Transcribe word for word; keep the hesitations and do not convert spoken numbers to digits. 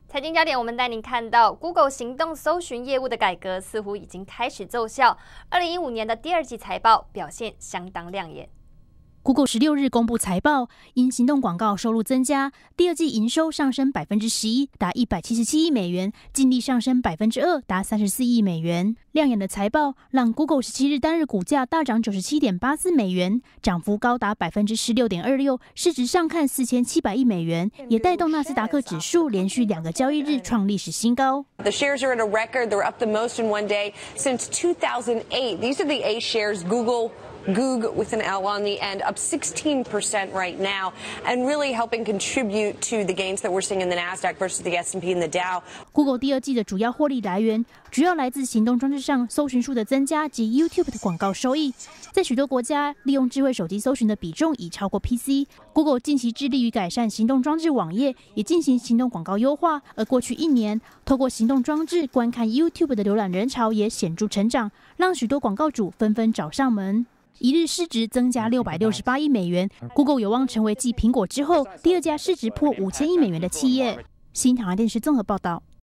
财经焦点，我们带您看到 Google 行动搜寻业务的改革似乎已经开始奏效。二零一五年的第二季财报表现相当亮眼。 Google 十六日公布财报，因行动广告收入增加，第二季营收上升百分之十一，达一百七十七亿美元，净利上升百分之二，达三十四亿美元。亮眼的财报让 Google 十七日单日股价大涨九十七点八四美元，涨幅高达百分之十六点二六，市值上看四千七百亿美元，也带动纳斯达克指数连续两个交易日创历史新高。 The shares are at a record. They're up the most in one day since two thousand eight. These are the A shares. Google. Goog with an L on the end, up sixteen percent right now, and really helping contribute to the gains that we're seeing in the Nasdaq versus the S and P and the Dow. Google 第二季的主要获利来源，主要来自行动装置上搜寻数的增加及 YouTube 的广告收益。在许多国家，利用智慧手机搜寻的比重已超过 P C。Google 近期致力于改善行动装置网页，也进行行动广告优化。而过去一年，透过行动装置观看 YouTube 的浏览人潮也显著成长，让许多广告主纷纷找上门。一日市值增加六百六十八亿美元 ，Google 有望成为继苹果之后第二家市值破五千亿美元的企业。新唐人电视综合报道。